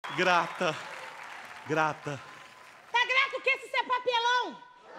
Grata. Grata. Tá grato o que esse seu papelão?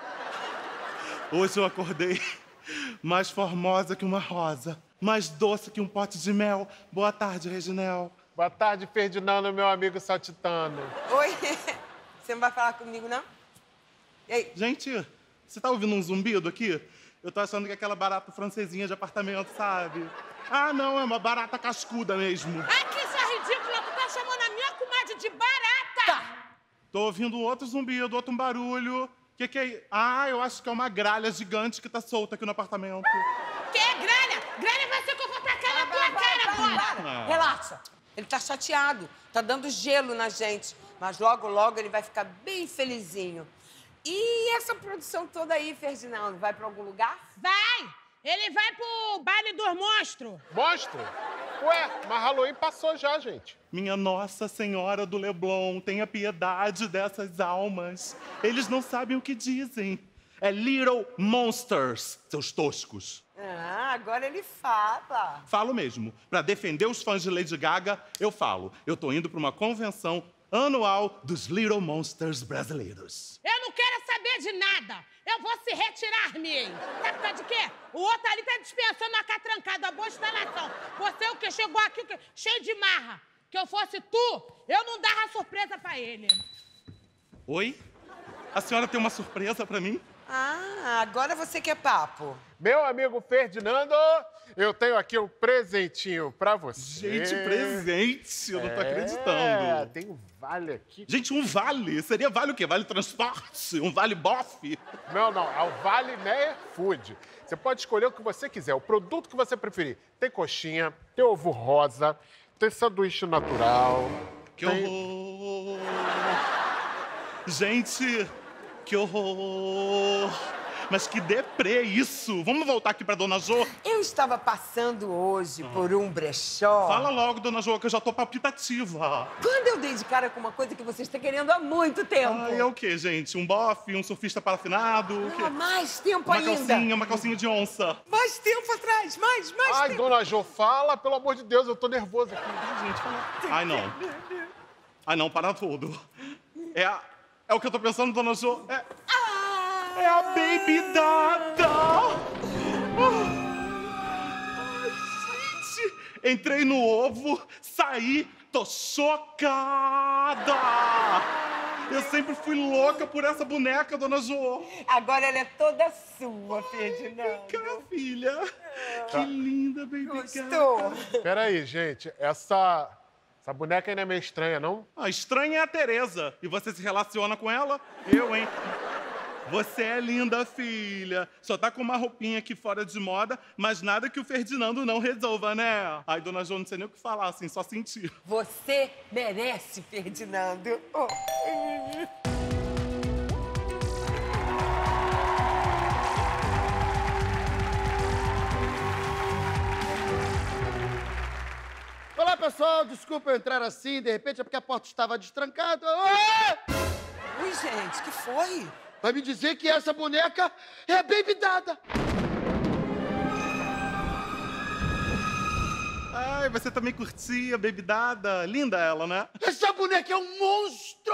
Hoje eu acordei mais formosa que uma rosa, mais doce que um pote de mel. Boa tarde, Reginel. Boa tarde, Ferdinando, meu amigo saltitano. Oi, você não vai falar comigo, não? E aí? Gente, você tá ouvindo um zumbido aqui? Eu tô achando que é aquela barata francesinha de apartamento, sabe? Ah, não, é uma barata cascuda mesmo. Ai, que isso é ridículo! Tu tá chamando a minha comadre de barata! Tá. Tô ouvindo outro zumbido, outro barulho. Que é? Ah, eu acho que é uma gralha gigante que tá solta aqui no apartamento. Que é gralha? Gralha vai ser que eu vou tacar na tua cara agora! Ah. Relaxa. Ele tá chateado, tá dando gelo na gente. Mas logo, logo ele vai ficar bem felizinho. E essa produção toda aí, Ferdinando, vai pra algum lugar? Vai! Ele vai pro baile dos monstros! Monstro? Ué, mas Halloween passou já, gente. Minha Nossa Senhora do Leblon, tenha piedade dessas almas. Eles não sabem o que dizem. É Little Monsters, seus toscos. Ah, agora ele fala. Falo mesmo. Pra defender os fãs de Lady Gaga, eu falo. Eu tô indo pra uma convenção anual dos Little Monsters brasileiros. Eu não quero saber de nada! Eu vou se retirar-me! Sabe por causa de quê? O outro ali tá dispensando a catrancada, a boa instalação. Você o quê? Chegou aqui o quê? Cheio de marra. Que eu fosse tu, eu não dava surpresa pra ele. Oi? A senhora tem uma surpresa pra mim? Ah, agora você quer papo. Meu amigo Ferdinando, eu tenho aqui um presentinho pra você. Gente, presente! Eu não tô É, acreditando. tem um vale aqui. Gente, um vale? Seria vale o quê? Vale transporte? Um vale bofe? Não, não, é o Vale Meyer Food. Você pode escolher o que você quiser, o produto que você preferir. Tem coxinha, tem ovo rosa, tem sanduíche natural. Que tem... horror! Gente, que horror! Mas que deprê isso! Vamos voltar aqui pra Dona Jô? Eu estava passando hoje por um brechó. Fala logo, Dona Jô, que eu já tô palpitativa. Quando eu dei de cara com uma coisa que você está querendo há muito tempo. Ah, é o quê, gente? Um bofe, um surfista parafinado? O quê? Ah, mais tempo Uma ainda. calcinha, uma calcinha de onça. Mais tempo atrás, mais Ai, tempo. Dona Jô, fala, pelo amor de Deus, eu tô nervoso aqui. Gente, fala. Ai, não. Ai, não, para tudo. É o que eu tô pensando, Dona Jô. É a Baby Dada! Ai, gente! Entrei no ovo, saí, tô chocada! Eu sempre fui louca por essa boneca, Dona Jô. Agora ela é toda sua, Ferdinando. Vem cá, filha. Que linda, Baby Gostou? Gata. Peraí, gente, essa boneca ainda é meio estranha, não? A estranha é a Tereza. E você se relaciona com ela? Eu, hein? Você é linda, filha. Só tá com uma roupinha aqui fora de moda, mas nada que o Ferdinando não resolva, né? Ai, Dona Jo, não sei nem o que falar, assim, só sentir. Você merece, Ferdinando. Oh. Olá, pessoal. Desculpa eu entrar assim, de repente é porque a porta estava destrancada. Ah! Ui, gente, que foi? Vai me dizer que essa boneca é a Baby Dada. Ai, você também curtia, Baby Dada. Linda ela, né? Essa boneca é um monstro.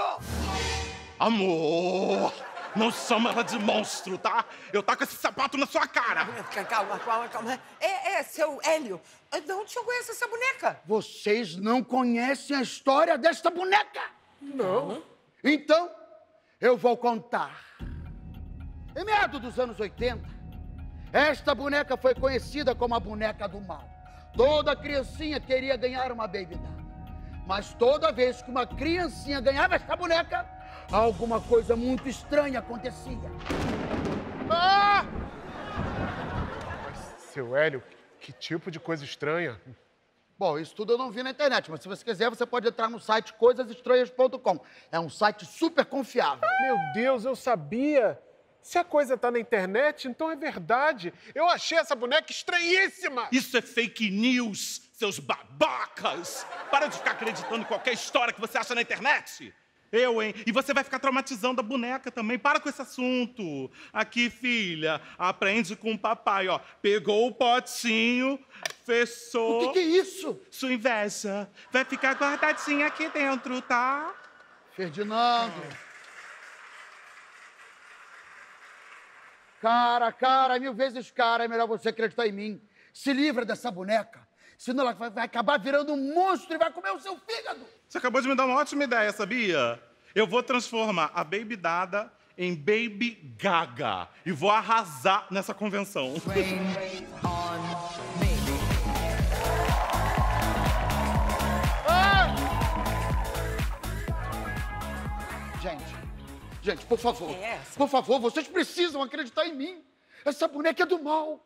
Amor! Não chama ela de monstro, tá? Eu taco esse sapato na sua cara! Calma. É seu Hélio. De onde o senhor conhece essa boneca? Vocês não conhecem a história desta boneca? Não. Então, eu vou contar. Em meados dos anos 80, esta boneca foi conhecida como a boneca do mal. Toda criancinha queria ganhar uma Baby Dada. Mas toda vez que uma criancinha ganhava esta boneca, alguma coisa muito estranha acontecia. Ah! Mas, seu Hélio, que tipo de coisa estranha? Bom, isso tudo eu não vi na internet, mas se você quiser, você pode entrar no site coisasestranhas.com. É um site super confiável. Meu Deus, eu sabia! Se a coisa tá na internet, então é verdade. Eu achei essa boneca estranhíssima! Isso é fake news, seus babacas! Para de ficar acreditando em qualquer história que você acha na internet! Eu, hein? E você vai ficar traumatizando a boneca também. Para com esse assunto. Aqui, filha, aprende com o papai, ó. Pegou o potinho, fechou... O que é isso? Sua inveja vai ficar guardadinha aqui dentro, tá? Ferdinando. Cara, 1000 vezes cara, é melhor você acreditar em mim. Se livra dessa boneca, senão ela vai acabar virando um monstro e vai comer o seu fígado. Você acabou de me dar uma ótima ideia, sabia? Eu vou transformar a Baby Dada em Baby Gaga e vou arrasar nessa convenção. Gente, por favor, vocês precisam acreditar em mim. Essa boneca é do mal.